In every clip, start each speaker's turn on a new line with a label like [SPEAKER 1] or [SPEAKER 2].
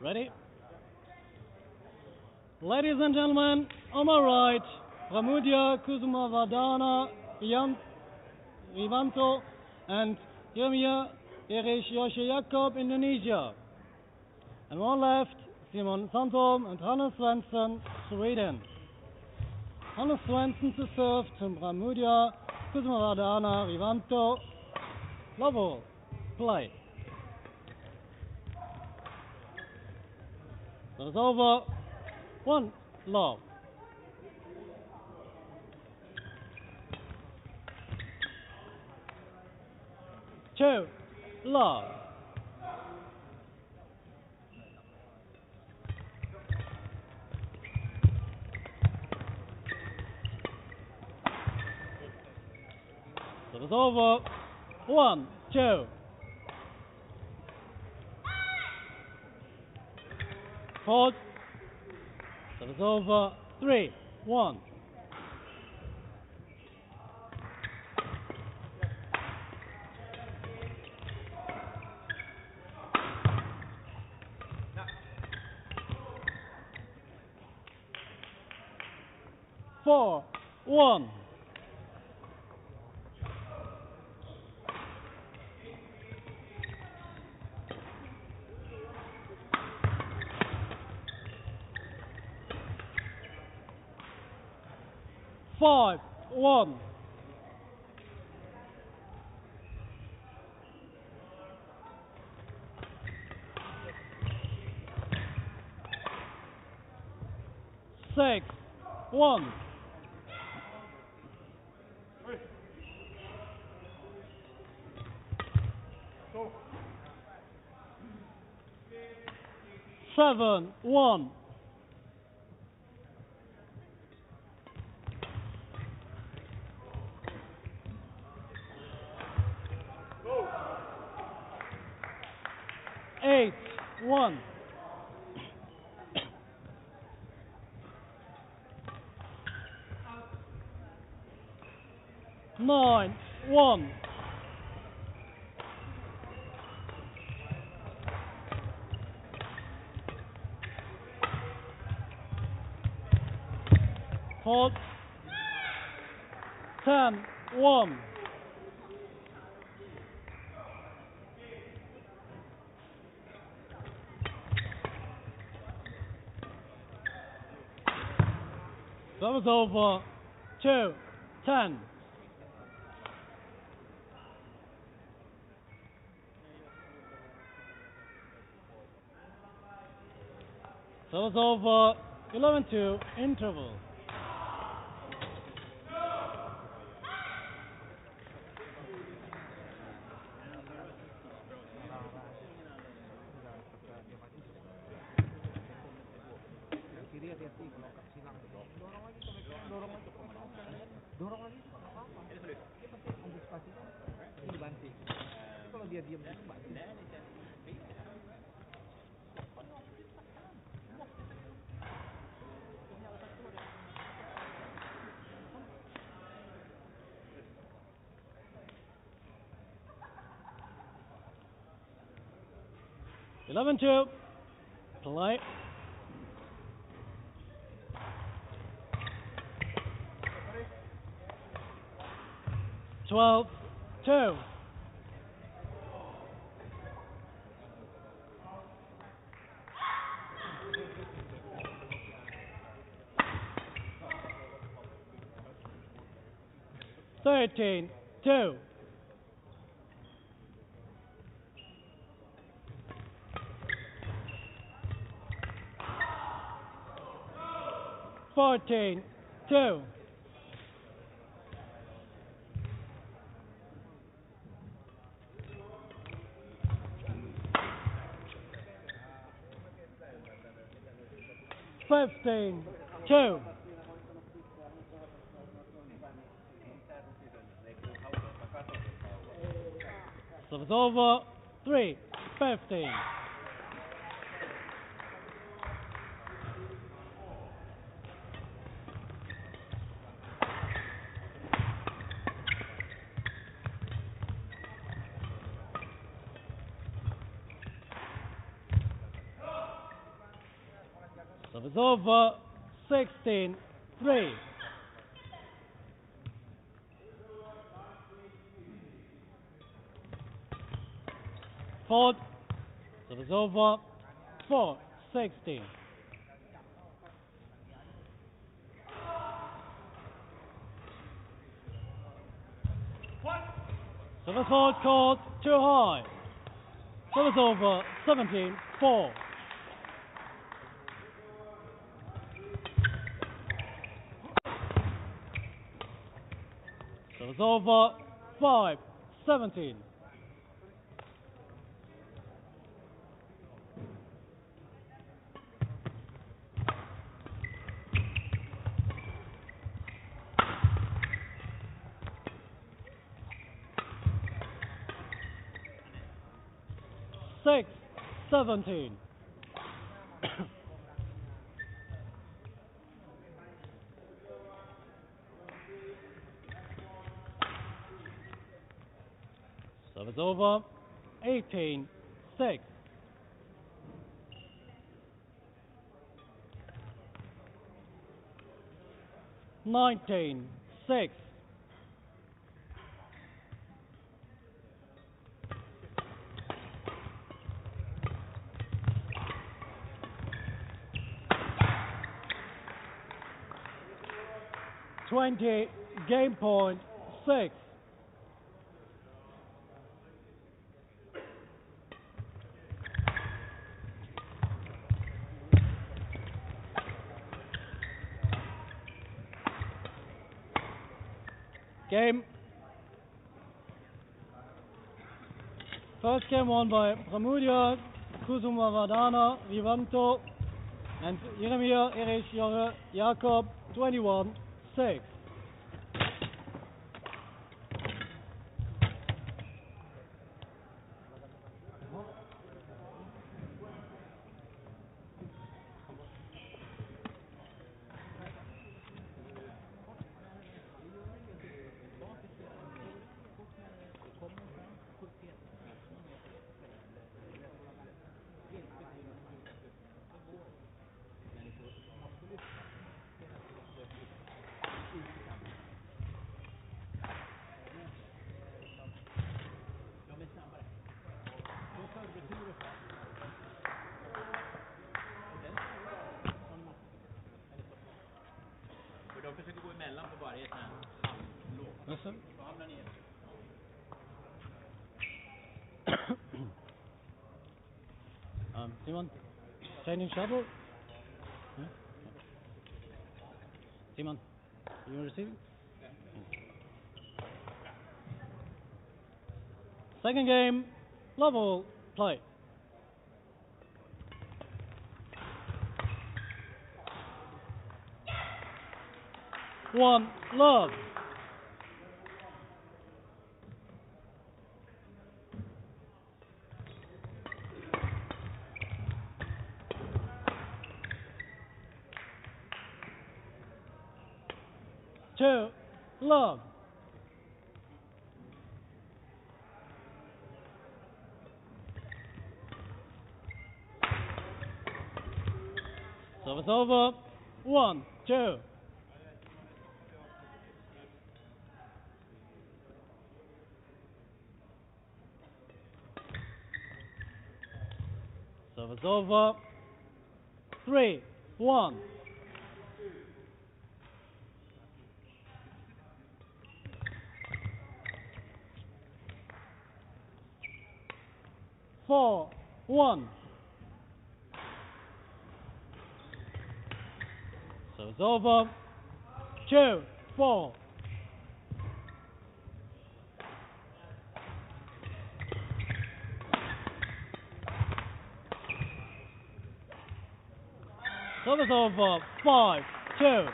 [SPEAKER 1] Ready? Ladies and gentlemen, on my right, Pramudia Kusumavardhana Rivanto and Jeremia Erich Joshua Jakob, Indonesia. And on my left, Simon Sandholm and Hannes Svensson, Sweden. Hannes Svensson to serve to Pramudia Kusumavardhana Rivanto. Love play. That is over. 1 love. Two love. That is over. 1 2. Pause. That is over. 3 1. Four 1. Five 1. 6 1. 7 1. 8 1. 9 1. 4 10 1. 'That was over. 2 10. That was over. 11-2 interval.
[SPEAKER 2] Dorong lagi, nggak apa-apa. Dia pasti antisipasinya ini dibanting. Tapi kalau dia diam itu banting.
[SPEAKER 1] 11-2. Play. Twelve 2. Thirteen 2. 14 2. 15 2. So it's over. 3 15. Service over, 16-3. Fourth, service over, 4-16. Service forward caught too high. Service over, 17-4. Service over, 5-17. Six, 17. Service over, 18-6. 19-6. Game point, 6. Game. First game won by Pramudia, Kusumavardhana, Vivanto, and Jeremiah Erich Jakob, 21-6. Listen. Simon, changing shuttle? Yeah? Simon, you receiving? Second game, level play. One, love. Two, love. Service over. 1-2. Service over. 3-1. Four, 1. Service over. 2-4. Service over. 5-2.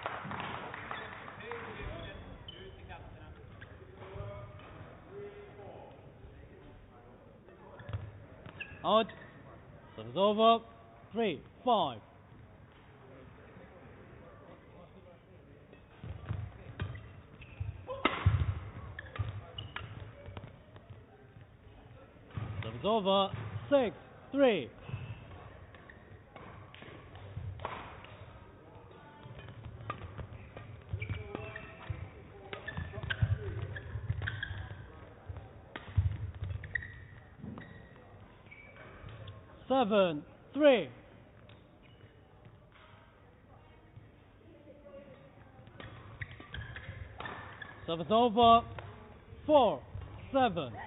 [SPEAKER 1] Out. Service over. 3-5. Service over. 6-3. 7-3. Service over. 4-7.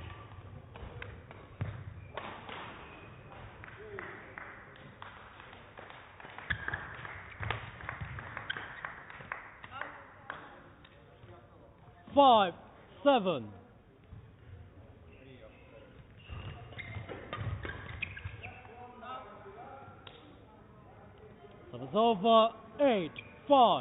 [SPEAKER 1] Five, 7. Service over. 8-5.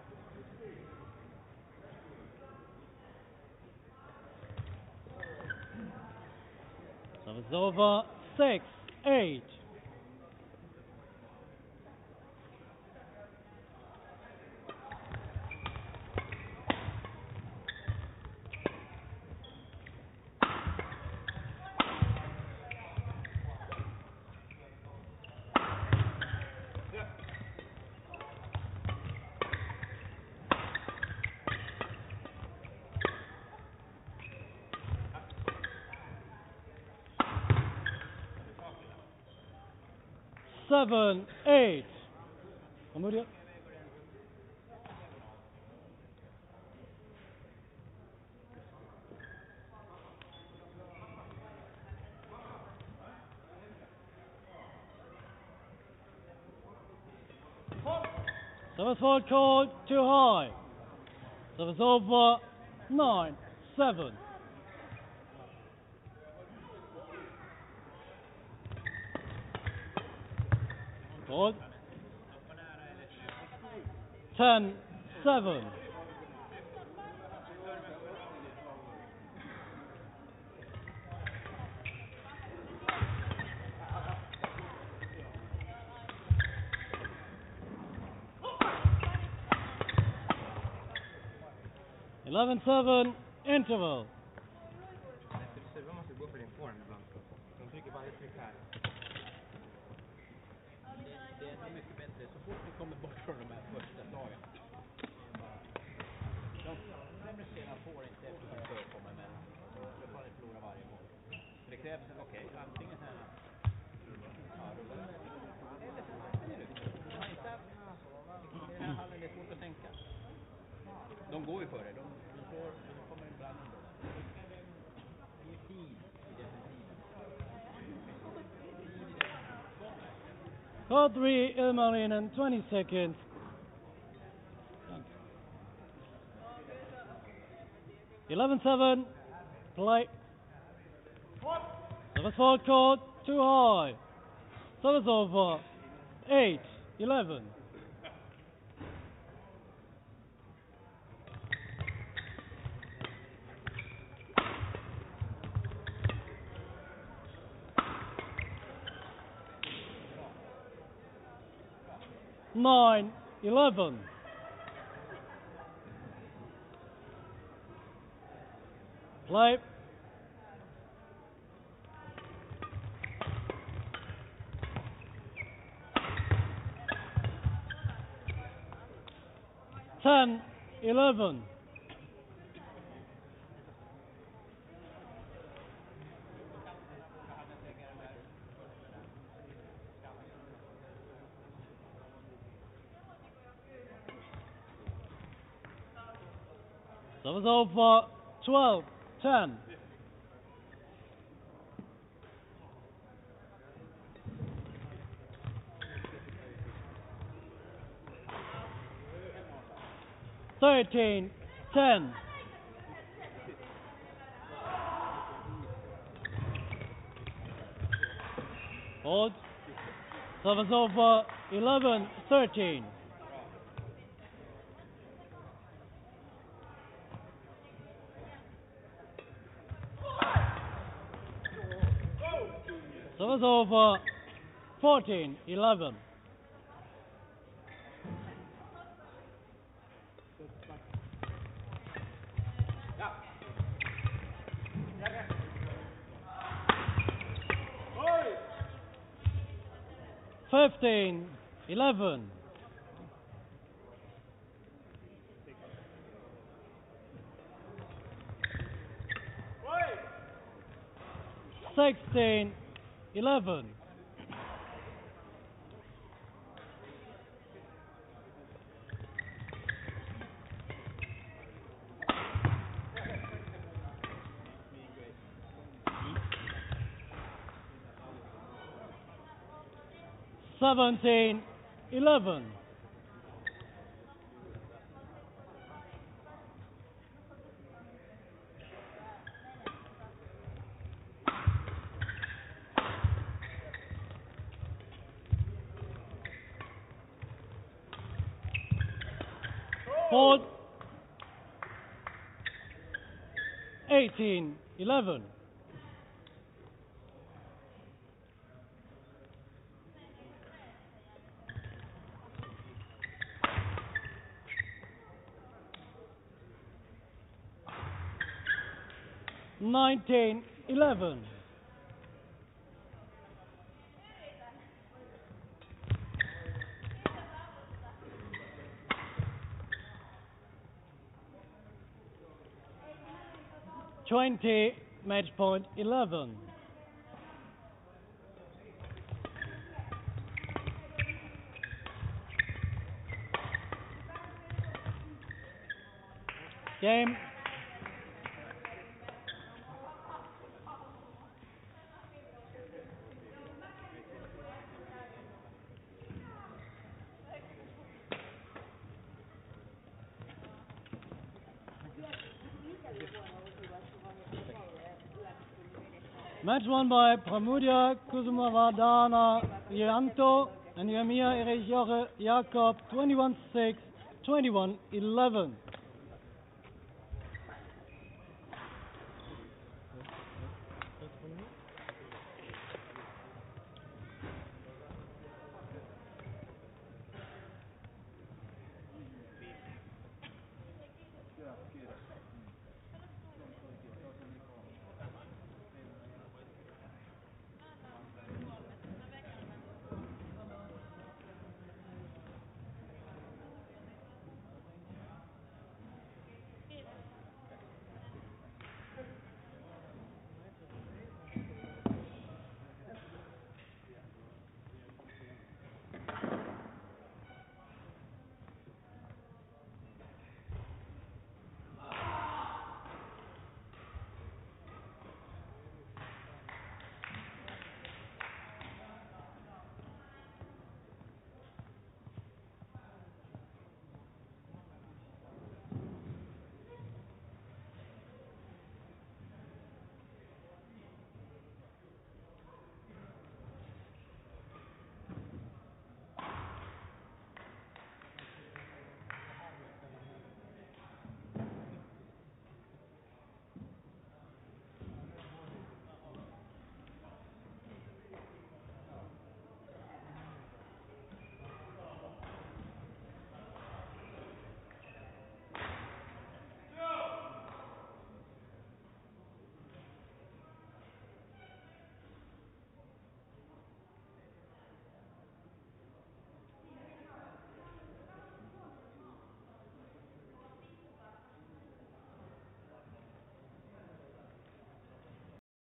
[SPEAKER 1] Service over. 6-8. Seven, 8. Amudia. Service forward called too high. Service over. 9-7. Called. 10-7. Eleven, 7. Interval.
[SPEAKER 2] Servar måste gå för din form ibland. De trycker varje tryck här. Det är mycket bättre så fort vi kommer bort från de här första slagen. De sämre spelarna får inte efter att förekomma, men de får inte förlora varje mål. Så det krävs, antingen här. Ja, eller så är det lugnt. De har inte haft, i den här hallen det är svårt att tänka. De går ju före, de kommer ibland ändå. Det är tid i defensiven.
[SPEAKER 1] Call 3, Ilmarinen, 20 seconds. Thanks. 11-7. Play. Service forward called too high. Service over. 8-11. Nine, 11. Play. Ten, 11. Service over. 12-10. Thirteen, 10. Hold. Service over. 11-13. Service over. 14-11. Fifteen, 11. 16-11. 17-11. Hold. 18-11. Nineteen 11. Match point 11. Game. Match won by Pramudia Kusumavardhana Yanto and Yamiya Ereshioche Jakob 21-6, 21-11.